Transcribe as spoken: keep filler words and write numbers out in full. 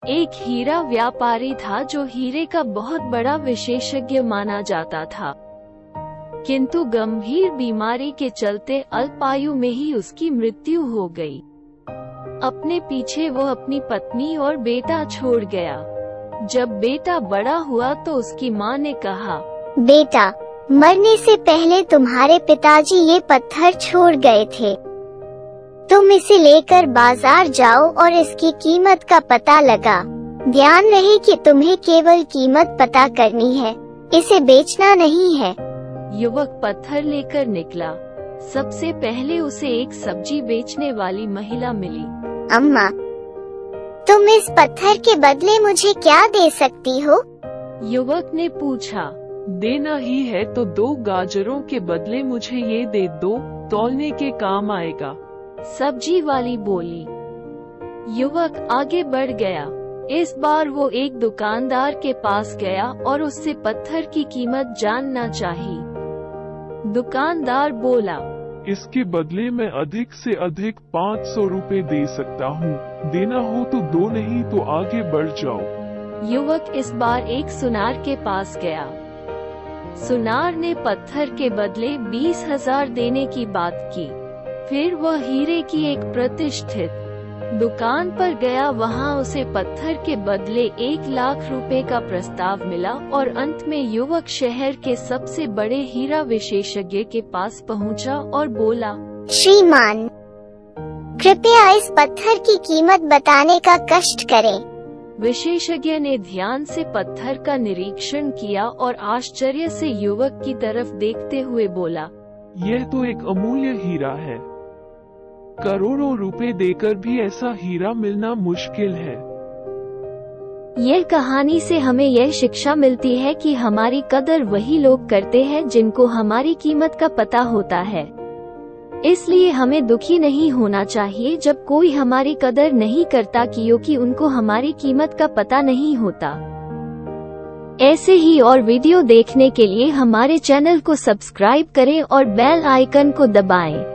एक हीरा व्यापारी था जो हीरे का बहुत बड़ा विशेषज्ञ माना जाता था, किंतु गंभीर बीमारी के चलते अल्पायु में ही उसकी मृत्यु हो गई। अपने पीछे वो अपनी पत्नी और बेटा छोड़ गया। जब बेटा बड़ा हुआ तो उसकी माँ ने कहा, बेटा, मरने से पहले तुम्हारे पिताजी ये पत्थर छोड़ गए थे। तुम इसे लेकर बाजार जाओ और इसकी कीमत का पता लगा। ध्यान रहे कि तुम्हें केवल कीमत पता करनी है, इसे बेचना नहीं है। युवक पत्थर लेकर निकला। सबसे पहले उसे एक सब्जी बेचने वाली महिला मिली। अम्मा, तुम इस पत्थर के बदले मुझे क्या दे सकती हो? युवक ने पूछा। देना ही है तो दो गाजरों के बदले मुझे ये दे दो, तौलने के काम आएगा। सब्जी वाली बोली। युवक आगे बढ़ गया। इस बार वो एक दुकानदार के पास गया और उससे पत्थर की कीमत जानना चाही। दुकानदार बोला, इसके बदले मैं अधिक से अधिक पाँच सौ रुपए दे सकता हूँ। देना हो तो दो, नहीं तो आगे बढ़ जाओ। युवक इस बार एक सुनार के पास गया। सुनार ने पत्थर के बदले बीस हजार देने की बात की। फिर वह हीरे की एक प्रतिष्ठित दुकान पर गया। वहां उसे पत्थर के बदले एक लाख रुपए का प्रस्ताव मिला और अंत में युवक शहर के सबसे बड़े हीरा विशेषज्ञ के पास पहुंचा और बोला, श्रीमान, कृपया इस पत्थर की कीमत बताने का कष्ट करें। विशेषज्ञ ने ध्यान से पत्थर का निरीक्षण किया और आश्चर्य से युवक की तरफ देखते हुए बोला, यह तो एक अमूल्य हीरा है। करोड़ों रुपए देकर भी ऐसा हीरा मिलना मुश्किल है। यह कहानी से हमें यह शिक्षा मिलती है कि हमारी कदर वही लोग करते हैं जिनको हमारी कीमत का पता होता है। इसलिए हमें दुखी नहीं होना चाहिए जब कोई हमारी कदर नहीं करता, क्योंकि उनको हमारी कीमत का पता नहीं होता। ऐसे ही और वीडियो देखने के लिए हमारे चैनल को सब्सक्राइब करें और बेल आइकन को दबाएं।